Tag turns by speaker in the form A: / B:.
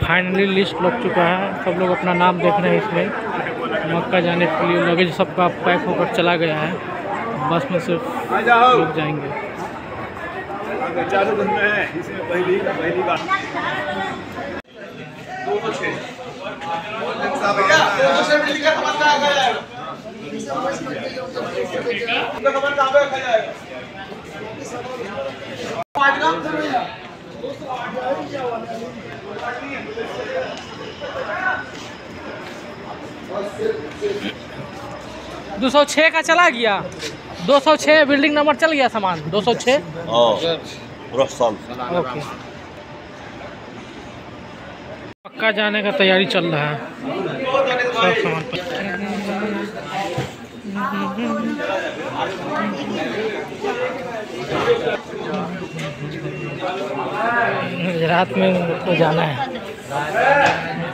A: Finally list लग चुका है, सब लोग अपना नाम देख रहे हैं इसमें। मक्का जाने के लिए लगेज सबका पैक होकर चला गया है, बस में सिर्फ लोग जाएंगे। दो 206 का चला गया, 206 बिल्डिंग नंबर चल गया सामान 206। ओके, मक्का जाने का तैयारी चल रहा है, सब सामान रात में तो जाना है।